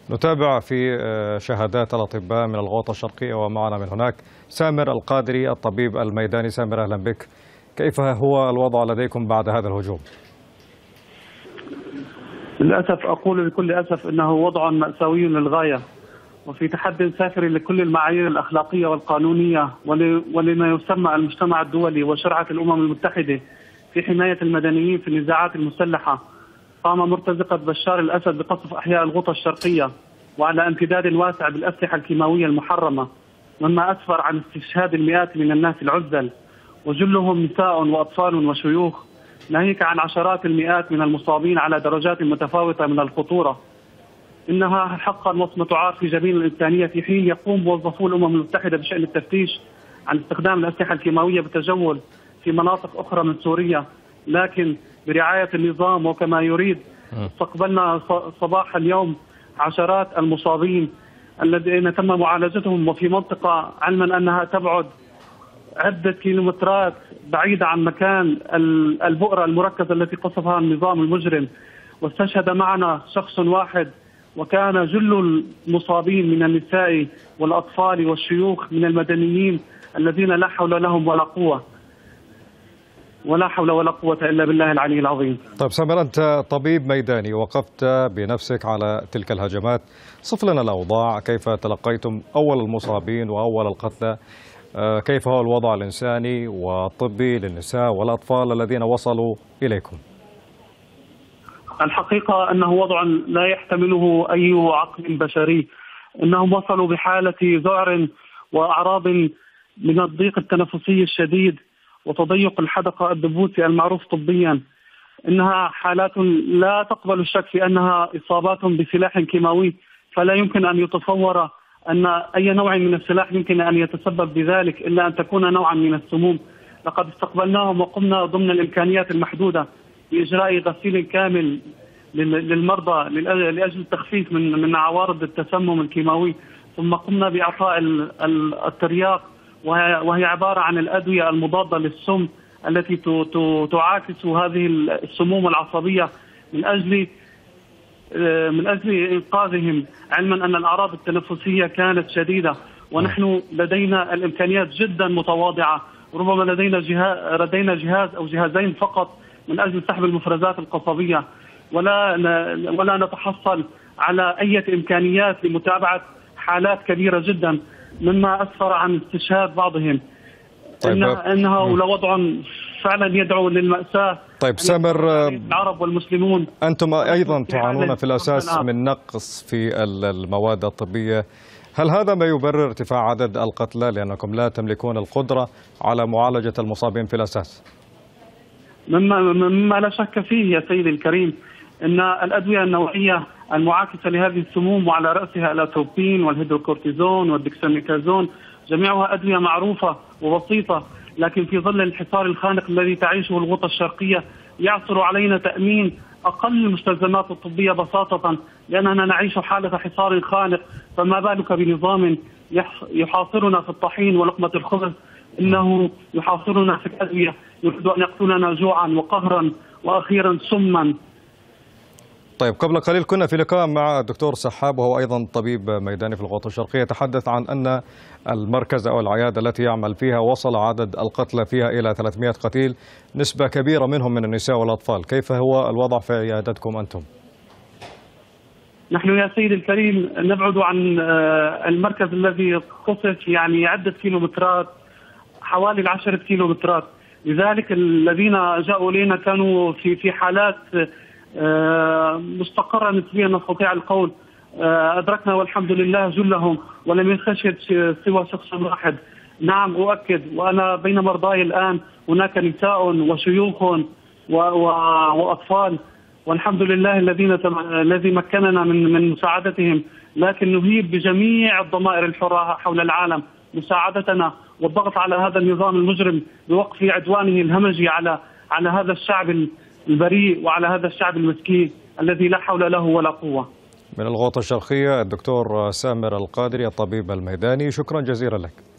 نتابع في شهادات الأطباء من الغوطة الشرقية، ومعنا من هناك سامر القادري الطبيب الميداني. سامر، أهلا بك. كيف هو الوضع لديكم بعد هذا الهجوم؟ للأسف أقول بكل أسف أنه وضع مأساوي للغاية، وفي تحدي سافر لكل المعايير الأخلاقية والقانونية ولما يسمى المجتمع الدولي وشرعة الأمم المتحدة في حماية المدنيين في النزاعات المسلحة. قام مرتزقة بشار الأسد بقصف أحياء الغوطة الشرقية وعلى امتداد واسع بالأسلحة الكيماوية المحرمة، مما أسفر عن استشهاد المئات من الناس العزل، وجلهم نساء وأطفال وشيوخ، ناهيك عن عشرات المئات من المصابين على درجات متفاوتة من الخطورة. إنها حقا وصمة عار في جبين الإنسانية، في حين يقوم موظفو الأمم المتحدة بشأن التفتيش عن استخدام الأسلحة الكيماوية بالتجول في مناطق أخرى من سوريا، لكن برعاية النظام وكما يريد. استقبلنا صباح اليوم عشرات المصابين الذين تم معالجتهم وفي منطقة علما أنها تبعد عدة كيلومترات بعيدة عن مكان البؤرة المركزة التي قصفها النظام المجرم. واستشهد معنا شخص واحد، وكان جل المصابين من النساء والأطفال والشيوخ من المدنيين الذين لا حول لهم ولا قوة، ولا حول ولا قوة إلا بالله العلي العظيم. طيب سامر، أنت طبيب ميداني وقفت بنفسك على تلك الهجمات، صف لنا الأوضاع، كيف تلقيتم أول المصابين وأول القتلى؟ كيف هو الوضع الإنساني والطبي للنساء والأطفال الذين وصلوا إليكم؟ الحقيقة أنه وضع لا يحتمله أي عقل بشري. إنهم وصلوا بحالة ذعر وأعراض من الضيق التنفسي الشديد وتضيق الحدقة الدبوسي المعروف طبيا. إنها حالات لا تقبل الشك في أنها إصابات بسلاح كيماوي، فلا يمكن أن يتصور أن أي نوع من السلاح يمكن أن يتسبب بذلك إلا أن تكون نوعا من السموم. لقد استقبلناهم وقمنا ضمن الإمكانيات المحدودة بإجراء غسيل كامل للمرضى لأجل التخفيف من عوارض التسمم الكيماوي، ثم قمنا بإعطاء الترياق، وهي عبارة عن الأدوية المضادة للسم التي تعاكس هذه السموم العصبية من أجل إنقاذهم، علما أن الأعراض التنفسية كانت شديدة. ونحن لدينا الإمكانيات جدا متواضعة، ربما لدينا جهاز أو جهازين فقط من أجل سحب المفرزات القصبية، ولا نتحصل على أي إمكانيات لمتابعة حالات كبيرة جدا، مما أسفر عن استشهاد بعضهم. طيب إنه لوضع فعلا يدعو للمأساة. طيب سامر، العرب والمسلمون أنتم أيضا تعانون في الأساس من نقص في المواد الطبية، هل هذا ما يبرر ارتفاع عدد القتلى لأنكم لا تملكون القدرة على معالجة المصابين في الأساس؟ مما لا شك فيه يا سيدي الكريم، أن الأدوية النوعية المعاكسة لهذه السموم وعلى رأسها الأتروبين والهيدروكورتيزون والديكساميثازون جميعها أدوية معروفة وبسيطة، لكن في ظل الحصار الخانق الذي تعيشه الغوطة الشرقية يعثر علينا تأمين أقل المستلزمات الطبية بساطة، لأننا نعيش حالة حصار خانق، فما بالك بنظام يحاصرنا في الطحين ولقمة الخبز. إنه يحاصرنا في الأدوية، يريد أن يقتلنا جوعا وقهرا وأخيرا سما. طيب قبل قليل كنا في لقاء مع الدكتور سحاب، وهو أيضا طبيب ميداني في الغوطة الشرقية، تحدث عن أن المركز أو العيادة التي يعمل فيها وصل عدد القتلى فيها إلى 300 قتيل، نسبة كبيرة منهم من النساء والأطفال. كيف هو الوضع في عيادتكم أنتم؟ نحن يا سيدي الكريم نبعد عن المركز الذي قصف يعني عدة كيلومترات، حوالي 10 كيلومترات. لذلك الذين جاءوا إلينا كانوا في حالات مستقرة نسبيا نستطيع القول. أدركنا والحمد لله جلهم، ولم يستشهد سوى شخص واحد. نعم أؤكد، وأنا بين مرضاي الآن هناك نساء وشيوخ وأطفال، والحمد لله الذي مكننا من مساعدتهم، لكن نهيب بجميع الضمائر الحرة حول العالم مساعدتنا والضغط على هذا النظام المجرم بوقف عدوانه الهمجي على هذا الشعب البريء وعلى هذا الشعب المسكين الذي لا حول له ولا قوة. من الغوطة الشرقية الدكتور سامر القادري الطبيب الميداني، شكرا جزيلا لك.